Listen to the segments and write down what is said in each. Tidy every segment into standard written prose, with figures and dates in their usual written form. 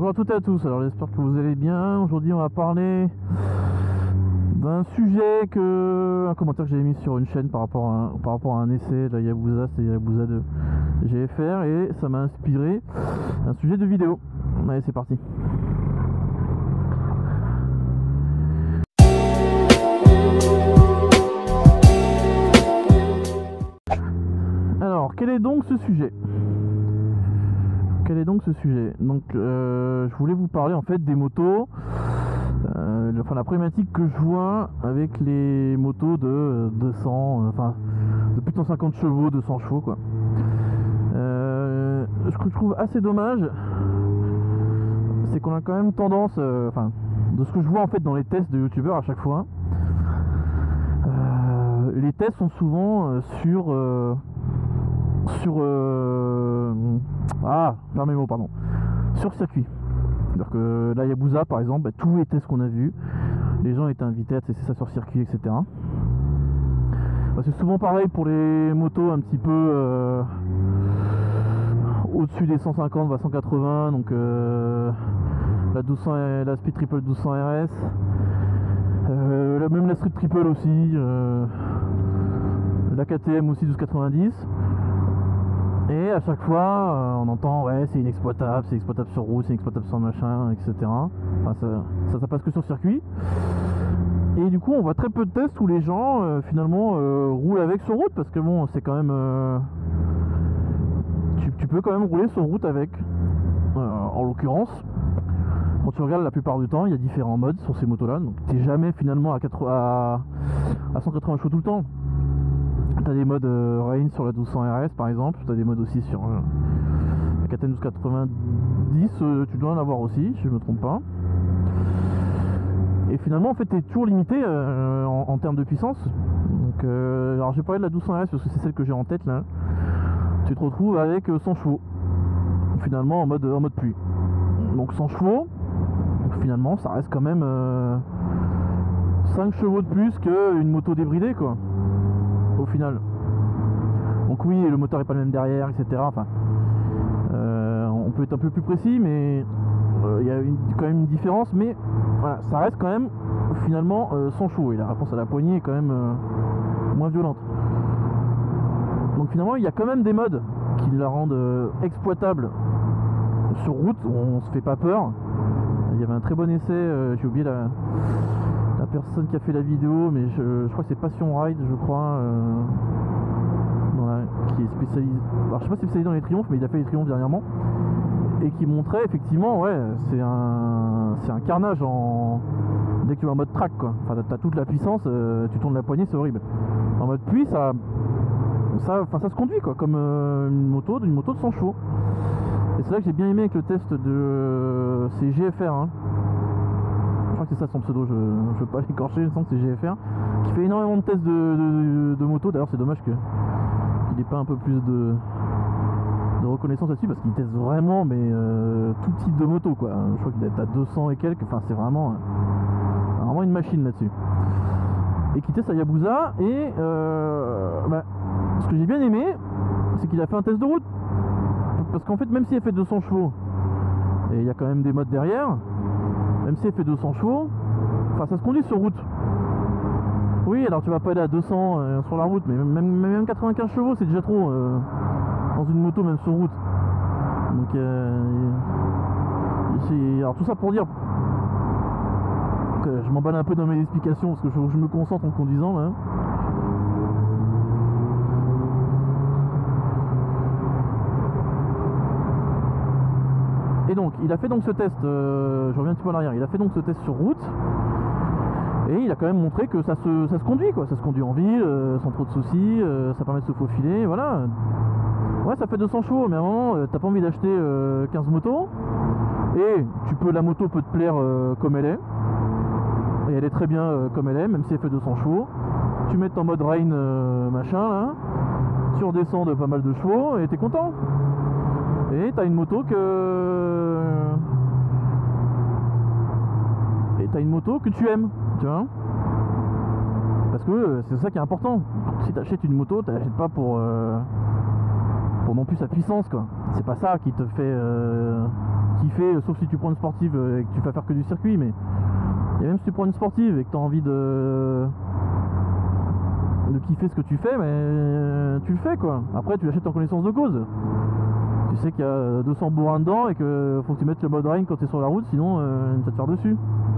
Bonjour à toutes et à tous, alors j'espère que vous allez bien. Aujourd'hui on va parler d'un sujet un commentaire que j'avais mis sur une chaîne par rapport à un essai de la Yabusa, c'est Yabusa de GFR, et ça m'a inspiré un sujet de vidéo. Allez, c'est parti. Alors, quel est donc ce sujet? Donc je voulais vous parler en fait des motos, la problématique que je vois avec les motos de 200, de plus de 150 chevaux, 200 chevaux quoi. Ce que je trouve assez dommage, c'est qu'on a quand même tendance, de ce que je vois en fait dans les tests de youtubeurs à chaque fois, les tests sont souvent sur circuit. C'est-à-dire que la Yabusa par exemple, tous les tests qu'on a vus, les gens étaient invités à tester ça sur circuit, etc. C'est souvent pareil pour les motos un petit peu au-dessus des 150, 180, donc la 200, la Speed Triple 1200 RS, même la Street Triple aussi, la KTM aussi 1290. Et à chaque fois, on entend ouais, c'est inexploitable sur route, c'est inexploitable sur machin, etc. Ça passe que sur circuit. Et du coup, on voit très peu de tests où les gens finalement roulent avec sur route, parce que bon, c'est quand même, tu peux quand même rouler sur route avec. En l'occurrence, quand tu regardes la plupart du temps, il y a différents modes sur ces motos-là, donc t'es jamais finalement à 180 chevaux tout le temps. T'as des modes rain sur la 1200 RS par exemple, t'as des modes aussi sur la KTM 1290, tu dois en avoir aussi, si je me trompe pas. Et finalement en fait t'es toujours limité en termes de puissance. Donc alors j'ai parlé de la 1200 RS parce que c'est celle que j'ai en tête là. Tu te retrouves avec 100 chevaux, finalement en mode pluie. Donc 100 chevaux, finalement ça reste quand même 5 chevaux de plus qu'une moto débridée quoi, au final. Donc oui, le moteur est pas le même derrière, etc. On peut être un peu plus précis, mais il y a quand même une différence. Mais voilà, ça reste quand même finalement 100 chevaux. Et la réponse à la poignée est quand même moins violente. Donc finalement, il y a quand même des modes qui la rendent exploitable sur route. On se fait pas peur. Il y avait un très bon essai. J'ai oublié la personne qui a fait la vidéo, mais je crois que c'est Passion Ride, je crois, qui est spécialisé. Alors je sais pas si c'est spécialisé dans les triomphes, mais il a fait les triomphes dernièrement, et qui montrait effectivement, ouais, c'est un carnage dès que tu vas en mode track quoi. T'as toute la puissance, tu tournes la poignée, c'est horrible. En mode pluie, ça se conduit quoi, comme une moto de 100 chevaux. Et c'est là que j'ai bien aimé avec le test de GFR. Hein. Je crois que c'est ça son pseudo, je veux pas l'écorcher, je sens que c'est GFR, qui fait énormément de tests de moto. D'ailleurs c'est dommage qu'il n'ait pas un peu plus de reconnaissance là-dessus, parce qu'il teste vraiment tout type de moto quoi. Je crois qu'il est à 200 et quelques, c'est vraiment une machine là-dessus. Et qui teste à Yabusa, et ce que j'ai bien aimé, c'est qu'il a fait un test de route. Parce qu'en fait, même si elle fait 200 chevaux, et il y a quand même des modes derrière, même si elle fait 200 chevaux, ça se conduit sur route. Oui, alors tu vas pas aller à 200 sur la route, mais même 95 chevaux c'est déjà trop dans une moto, même sur route. Donc alors tout ça pour dire que je m'emballe un peu dans mes explications, parce que je me concentre en conduisant là. Et donc il a fait donc ce test, je reviens un petit peu en arrière, il a fait donc ce test sur route, et il a quand même montré que ça se conduit quoi, ça se conduit en ville sans trop de soucis, ça permet de se faufiler, voilà. Ouais, ça fait 200 chevaux, mais à un moment t'as pas envie d'acheter 15 motos, et la moto peut te plaire comme elle est, et elle est très bien comme elle est, même si elle fait 200 chevaux. Tu mets en mode rain machin là, tu redescends de pas mal de chevaux et t'es content. Et t'as une moto que tu aimes, tu vois. Parce que c'est ça qui est important. Si t'achètes une moto, t'achètes pas pour non plus sa puissance quoi. C'est pas ça qui te fait kiffer, sauf si tu prends une sportive et que tu vas faire que du circuit, mais et même si tu prends une sportive et que tu as envie de kiffer ce que tu fais, mais tu le fais quoi. Après tu l'achètes en connaissance de cause. Tu sais qu'il y a 200 bourrins dedans et que faut que tu mettes le mode rain quand tu es sur la route, sinon tu vas te faire dessus.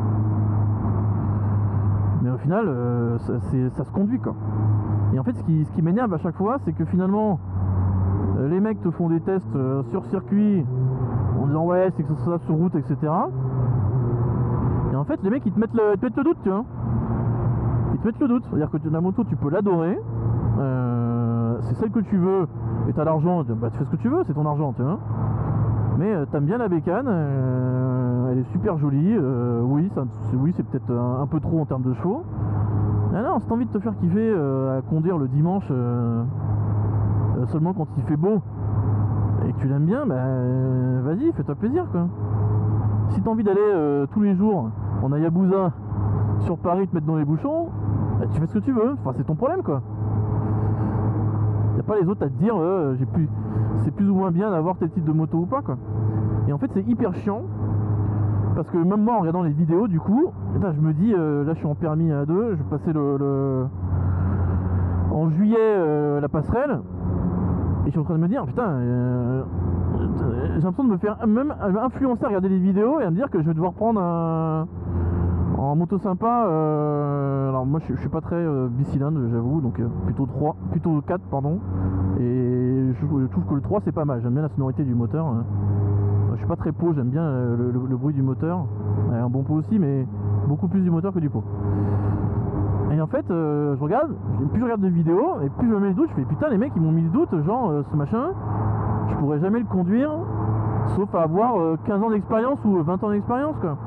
Mais au final ça se conduit quoi. Et en fait ce qui m'énerve à chaque fois, c'est que finalement les mecs te font des tests sur circuit en disant ouais c'est que ça sur route, etc. Et en fait les mecs ils te mettent le doute, tu vois. Ils te mettent le doute, c'est-à-dire que la moto tu peux l'adorer, c'est celle que tu veux et t'as l'argent, bah tu fais ce que tu veux, c'est ton argent, tu vois. Mais t'aimes bien la bécane, elle est super jolie, oui c'est peut-être un peu trop en termes de chevaux. Ah non, si t'as envie de te faire kiffer à conduire le dimanche seulement quand il fait beau et que tu l'aimes bien, bah vas-y, fais-toi plaisir quoi. Si t'as envie d'aller tous les jours en Hayabusa sur Paris te mettre dans les bouchons, bah, tu fais ce que tu veux, enfin c'est ton problème quoi. Y a pas les autres à te dire c'est plus ou moins bien d'avoir tel type de moto ou pas quoi. Et en fait c'est hyper chiant parce que même moi en regardant les vidéos du coup, là, je me dis là je suis en permis à 2, je vais passer en juillet la passerelle et je suis en train de me dire putain j'ai l'impression de me faire même influencer à regarder les vidéos et à me dire que je vais devoir prendre en moto sympa, alors moi je suis pas très bicylindre j'avoue, donc plutôt 4 pardon, et je trouve que le 3 c'est pas mal, j'aime bien la sonorité du moteur, je suis pas très pot, j'aime bien le bruit du moteur, un bon pot aussi mais beaucoup plus du moteur que du pot. Et en fait je regarde, plus je regarde de vidéos et plus je me mets le doute, je fais putain les mecs ils m'ont mis le doute, genre ce machin je pourrais jamais le conduire sauf à avoir 15 ans d'expérience ou 20 ans d'expérience quoi.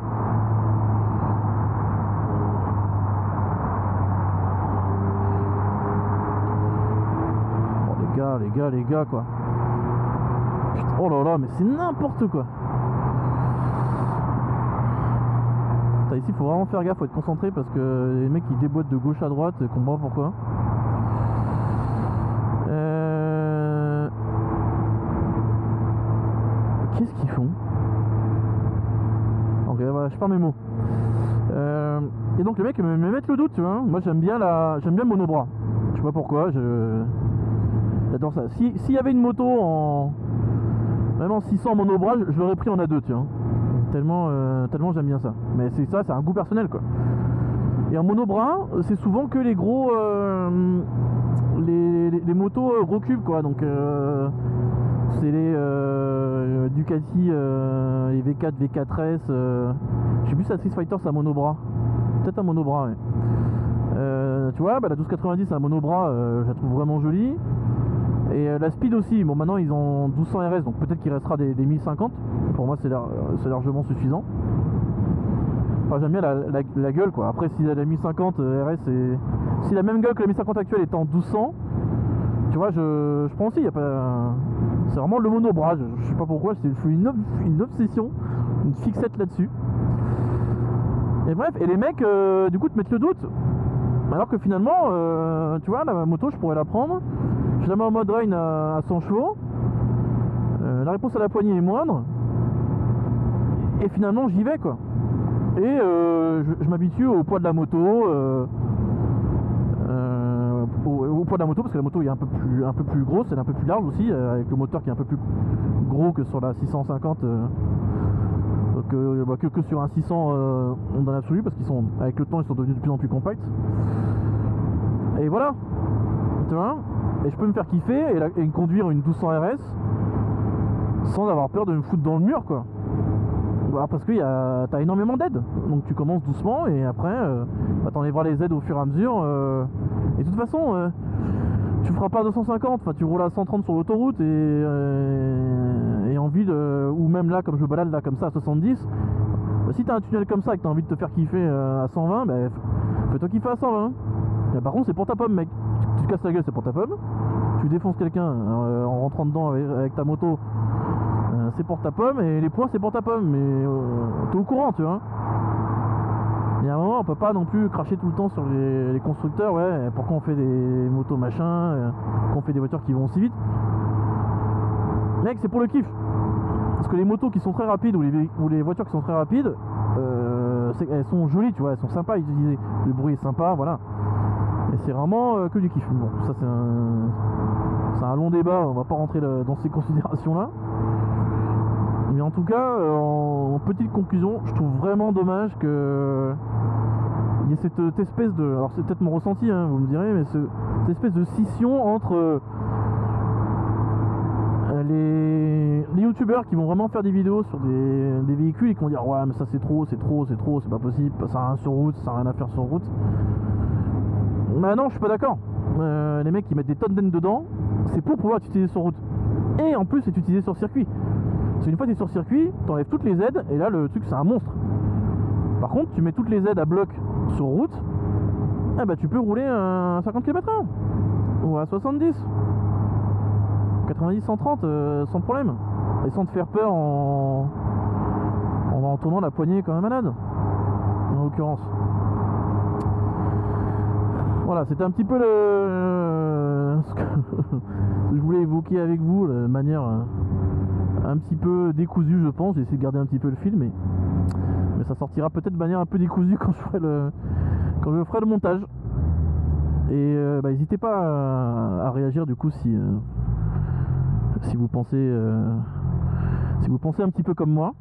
Les gars quoi. Putain, oh là là, mais c'est n'importe quoi. Putain, ici faut vraiment faire gaffe, faut être concentré parce que les mecs ils déboîtent de gauche à droite, je comprends pas pourquoi. Qu'est-ce qu'ils font? Ok, voilà, je perds mes mots. Et donc les mecs me mettent le doute, tu vois. Moi j'aime bien le monobras. Je sais pas pourquoi, j'adore ça. S'il y avait une moto vraiment 600 monobras, je l'aurais pris en A2, tu vois. Tellement j'aime bien ça. Mais c'est un goût personnel quoi. Et en monobras, c'est souvent que les gros les motos gros cubes quoi. Donc c'est les Ducati, les V4, V4S, je sais plus si la Street Fighter c'est un monobras. Peut-être un monobras, ouais. Tu vois, bah, la 1290 c'est un monobras, je la trouve vraiment jolie. Et la Speed aussi, bon maintenant ils ont 1200 RS, donc peut-être qu'il restera des 1050. Pour moi c'est largement suffisant. Enfin j'aime bien la gueule quoi. Après si la 1050 RS si la même gueule que la 1050 actuelle est en 1200, tu vois je prends aussi, c'est vraiment le monobras, je sais pas pourquoi, je fais une obsession, une fixette là-dessus. Et bref, et les mecs du coup te mettent le doute. Alors que finalement, tu vois, la moto je pourrais la prendre, je la mets en mode rain à 100 chevaux, la réponse à la poignée est moindre, et finalement j'y vais quoi. Et je m'habitue au poids de la moto, au poids de la moto, parce que la moto est un peu plus grosse, elle est un peu plus large aussi, avec le moteur qui est un peu plus gros que sur la 650, que sur un 600 dans l'absolu, parce qu'ils sont, avec le temps, ils sont devenus de plus en plus compacts. Et voilà, tu vois, et je peux me faire kiffer et conduire une 1200 RS sans avoir peur de me foutre dans le mur quoi. Bah, parce que t'as énormément d'aides, donc tu commences doucement et après t'enlèveras les aides au fur et à mesure, et de toute façon tu feras pas 250, enfin tu roules à 130 sur l'autoroute et en ville, ou même là comme je me balade là comme ça à 70, bah, si t'as un tunnel comme ça et que t'as envie de te faire kiffer à 120, bah, fais-toi kiffer à 120. Mais par contre c'est pour ta pomme mec, tu te casses la gueule c'est pour ta pomme, tu défonces quelqu'un en rentrant dedans avec ta moto, c'est pour ta pomme, et les points c'est pour ta pomme, mais t'es au courant tu vois. Mais à un moment on peut pas non plus cracher tout le temps sur les constructeurs, ouais, pourquoi on fait des motos machin, qu'on fait des voitures qui vont aussi vite. Mec c'est pour le kiff. Parce que les motos qui sont très rapides ou les voitures qui sont très rapides, elles sont jolies, tu vois, elles sont sympas à utiliser. Le bruit est sympa, voilà. Et c'est vraiment que du kiff. Bon, ça c'est un long débat, on va pas rentrer dans ces considérations-là. Mais en tout cas, en petite conclusion, je trouve vraiment dommage que il y ait cette espèce de... Alors c'est peut-être mon ressenti, hein, vous me direz, mais cette espèce de scission entre les youtubeurs qui vont vraiment faire des vidéos sur des véhicules et qui vont dire ouais mais ça c'est trop, c'est pas possible, ça sert à rien sur route, ça sert à rien à faire sur route. Bah non, je suis pas d'accord. Les mecs qui mettent des tonnes d'aine dedans, c'est pour pouvoir l'utiliser sur route. Et en plus c'est utilisé sur circuit. Parce qu'une fois que tu es sur circuit, t'enlèves toutes les aides et là le truc c'est un monstre. Par contre tu mets toutes les aides à bloc sur route, eh bah tu peux rouler à 50 km/h ou à 70, 90, 130 sans problème. Et sans te faire peur en tournant la poignée comme un malade, en l'occurrence. Voilà, c'était un petit peu ce que je voulais évoquer avec vous, de manière un petit peu décousue, je pense. J'ai essayé de garder un petit peu le fil, mais ça sortira peut-être de manière un peu décousue quand je ferai le montage. Et n'hésitez pas à réagir du coup si vous pensez un petit peu comme moi.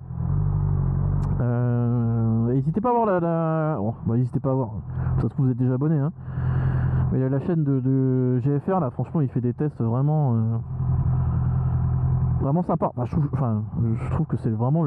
N'hésitez pas à voir n'hésitez pas à voir. Ça se trouve vous êtes déjà abonné, hein. Mais la chaîne de GFR là, franchement, il fait des tests vraiment sympa. Je trouve que c'est vraiment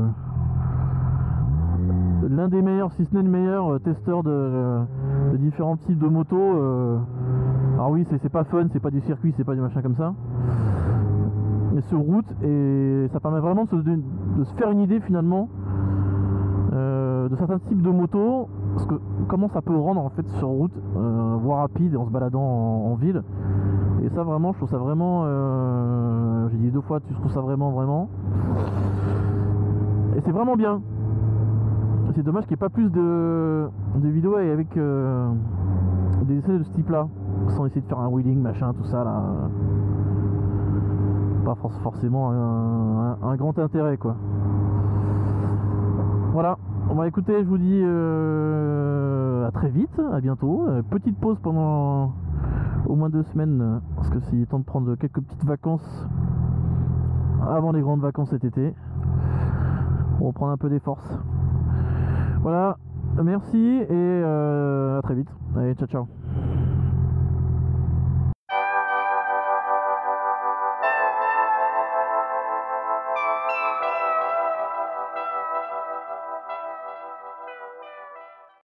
l'un des meilleurs, si ce n'est le meilleur testeur de différents types de motos. Alors oui, c'est pas fun, c'est pas du circuit, c'est pas du machin comme ça, mais sur route, et ça permet vraiment de se faire une idée finalement de certains types de motos, parce que comment ça peut rendre en fait sur route, voire rapide, en se baladant en ville. Et ça vraiment, je trouve ça vraiment, j'ai dit 2 fois, tu trouves ça vraiment, et c'est vraiment bien. C'est dommage qu'il n'y ait pas plus de vidéos avec des essais de ce type là, sans essayer de faire un wheeling, machin, tout ça là. Pas forcément un grand intérêt quoi. Voilà, on va écouter, je vous dis à très vite, à bientôt. Petite pause pendant au moins 2 semaines, parce que c'est temps de prendre quelques petites vacances avant les grandes vacances cet été. On reprend un peu des forces. Voilà, merci et à très vite. Allez, ciao ciao.